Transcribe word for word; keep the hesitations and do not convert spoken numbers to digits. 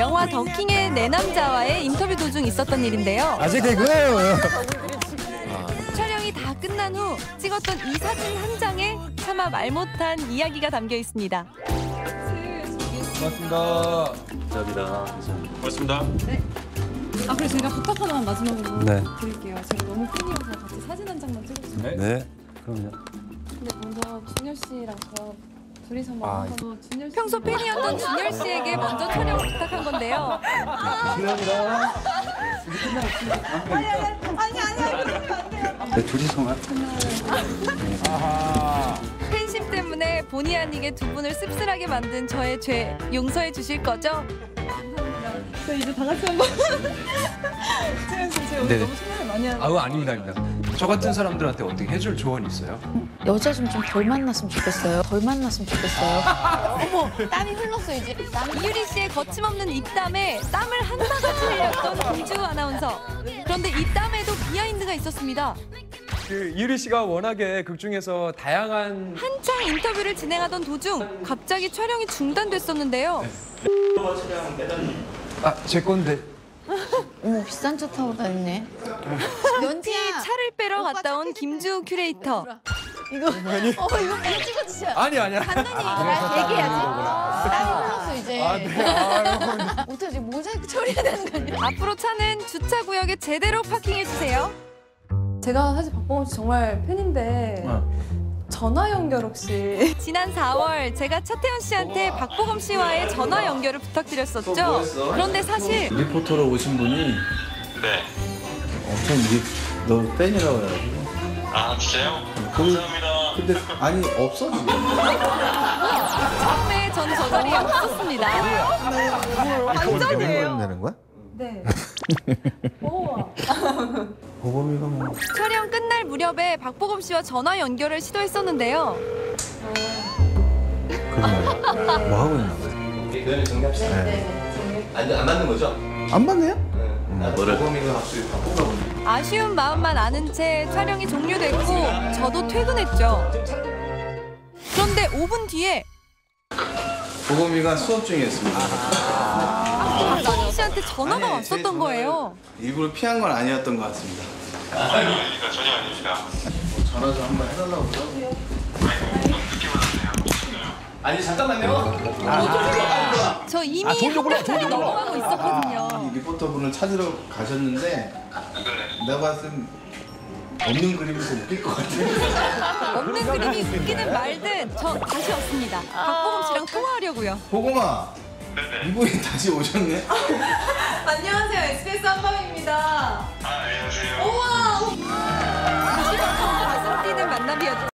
영화 더킹의 내 남자와의 인터뷰 도중 있었던 일인데요. 아직 개그. 촬영이 다 끝난 후 찍었던 이 사진 한 장에 차마 말 못한 이야기가 담겨 있습니다. 고맙습니다. 감사합니다. 고맙습니다. 네. 아, 그리고 제가 부탁 하나만 마지막으로 네. 드릴게요. 제가 너무 팬이어서 같이 사진 한 장만 찍어주세요. 네. 네. 그럼요. 근데 먼저 준열 씨랑 저 둘이서만 아, 하고 준열 씨 평소 팬이었던 준열 씨에게 먼저 촬영을 부탁한 건데요. 감사합니다. 아니 아니 아니 네, 둘이서만. 팬심 때문에 본의 아니게 두 분을 씁쓸하게 만든 저의 죄 용서해 주실 거죠? 저 이제 다 같이 한번 준열 씨 제가 오늘 네네. 너무 신나게 많이 하는 아우 아닙니다, 아닙니다. 저 같은 사람들한테 어떻게 해줄 조언이 있어요? 여자 좀 좀 덜 만났으면 좋겠어요. 덜 만났으면 좋겠어요. 어머, 땀이 흘렀어 이제. 땀이. 이유리 씨의 거침없는 입담에 땀을 한 바가지 흘렸던 김주우 아나운서. 그런데 이 땀에도 비하인드가 있었습니다. 그 이유리 씨가 워낙에 극 중에서 다양한 한창 인터뷰를 진행하던 도중 갑자기 촬영이 중단됐었는데요. 아, 제 건데. 어머, 비싼 차 타고 다녔네. 연지 차를 빼러 갔다 온 김주우 큐레이터. 이거, 어, 이거 이거 찍어주셔. 아니 아니야. 간단히 말 얘기해야지. 땀이 흘렀어 이제. 아, 네. 아유. 어떡하지? 모자이크 처리해야 되는 거 아니야? 앞으로 차는 주차 구역에 제대로 파킹해 주세요. 제가 사실 박봉원 씨 정말 팬인데 전화 연결 혹시 지난 사월 제가 차태현 씨한테 박보검 씨와의 전화 연결을 부탁드렸었죠. 그런데 사실 리포터로 오신 분이 네. 엄청 리, 너 팬이라고 해가지고. 아, 진짜요? 그, 감사합니다. 근데 아니 없어 지금. 처음에 전 저 자리에 없었습니다. 완전이에요. 되는 거야? 네. 오. 보검이가 뭐. 촬영 끝날 무렵에 박보검 씨와 전화 연결을 시도했었는데요. 그러네. 뭐 하고 있는 거야? 그거는 정리합시다. 네. 안, 안 맞는 거죠? 안 맞네요? 네. 뭐를? 보검이가 갑자기 바쁜가 보네. 아쉬운 마음만 아는 채 촬영이 종료됐고 저도 퇴근했죠. 그런데 오 분 뒤에 보검이가 수업 중이었습니다. 박보검 씨한테 전화가 아니, 왔었던 제 거예요. 일부러 피한 건 아니었던 것 같습니다. 아닙니다. 전혀 아닙니다. 뭐 전화 좀 한번 해달라고 그러고요. 늦게 받았네요. 아니 잠깐만요. 저 이미 한 달이 넘어가고 있었거든요. 이 리포터분을 찾으러 가셨는데 네. 내가 봤을 땐 없는 그림이 더 웃길 것 같아요. 없는 그림이 웃기든 말든 저 다시 왔습니다. 박보검 씨랑 통화하려고요. 보검아, 네네. 이분이 다시 오셨네? 안녕하세요. 에스비에스 한밤입니다. 아, 안녕하세요.